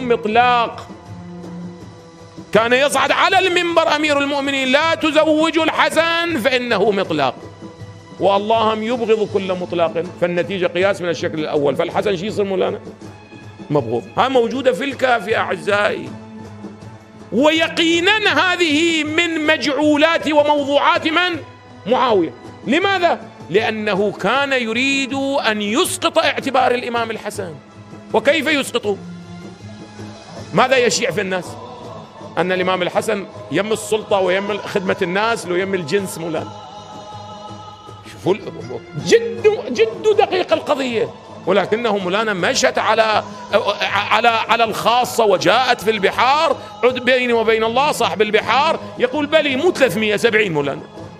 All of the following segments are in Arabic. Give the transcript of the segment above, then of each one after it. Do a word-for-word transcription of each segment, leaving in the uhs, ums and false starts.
مطلاق. كان يصعد على المنبر أمير المؤمنين: لا تزوجوا الحسن فإنه مطلاق، والله يبغض كل مطلاق، فالنتيجة قياس من الشكل الأول. فالحسن شي يصير مولانا مبغوض. ها موجودة في الكافي أعزائي. ويقينا هذه من مجعولات وموضوعات من؟ معاوية. لماذا؟ لأنه كان يريد أن يسقط اعتبار الإمام الحسن. وكيف يسقطه؟ ماذا يشيع في الناس؟ أن الإمام الحسن يم السلطة ويم خدمة الناس ويم الجنس مولانا. شوفوا جد جد دقيق القضية، ولكنه مولانا مشت على على على الخاصة وجاءت في البحار. عد بيني وبين الله صاحب البحار يقول بلي مو ثلاثمئة وسبعين مولانا.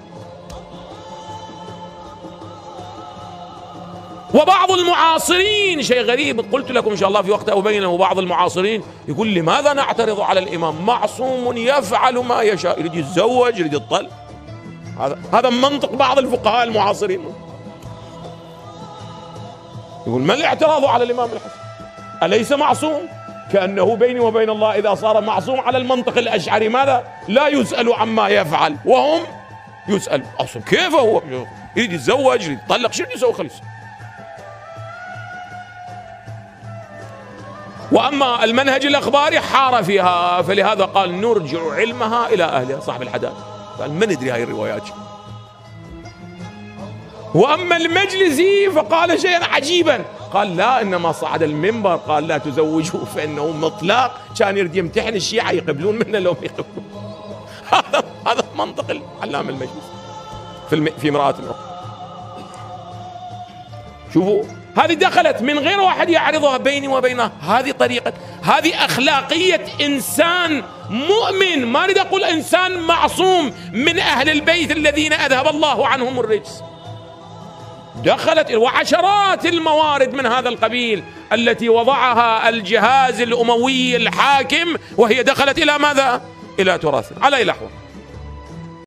وبعض المعاصرين شيء غريب، قلت لكم إن شاء الله في وقت أبينه، وبعض المعاصرين يقول لماذا نعترض على الإمام؟ معصوم يفعل ما يشاء، يريد يتزوج يريد يطلق. هذا هذا منطق بعض الفقهاء المعاصرين. يقول ما الاعتراض على الإمام الحسن؟ أليس معصوم؟ كأنه بيني وبين الله إذا صار معصوم على المنطق الأشعري ماذا؟ لا يسأل عما يفعل وهم يسأل. أصلا كيف هو يريد يتزوج يريد يطلق شو يسوي خلص؟ وأما المنهج الأخباري حار فيها، فلهذا قال نرجع علمها إلى أهلها. صاحب الحداد قال ما ندري هاي الروايات. وأما المجلسي فقال شيئا عجيبا، قال لا إنما صعد المنبر قال لا تزوجوا فإنه مطلاق، كان يريد يمتحن الشيعة يقبلون منه لو يقبلون. هذا هذا منطق العلامة المجلسي في في مرآة العقل. شوفوا هذه دخلت من غير واحد يعرضها بيني وبينه. هذه طريقة، هذه أخلاقية إنسان مؤمن، ما أريد أقول إنسان معصوم من أهل البيت الذين أذهب الله عنهم الرجس. دخلت وعشرات الموارد من هذا القبيل التي وضعها الجهاز الأموي الحاكم، وهي دخلت إلى ماذا؟ إلى تراث. على أي لحظة